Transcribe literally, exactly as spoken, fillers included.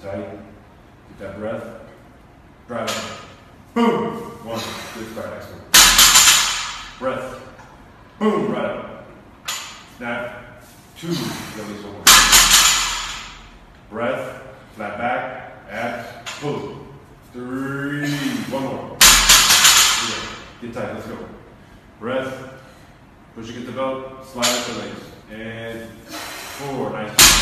tight. Get that breath. Drive it. Boom. One. Good start. Excellent. Breath. Boom. Right up. Snap. Two. Release one more. Breath. Flat back. Abs. Pull. Three. One more. Get tight. Let's go. Breath. Push against the belt. Slide up the legs. And four. Nice.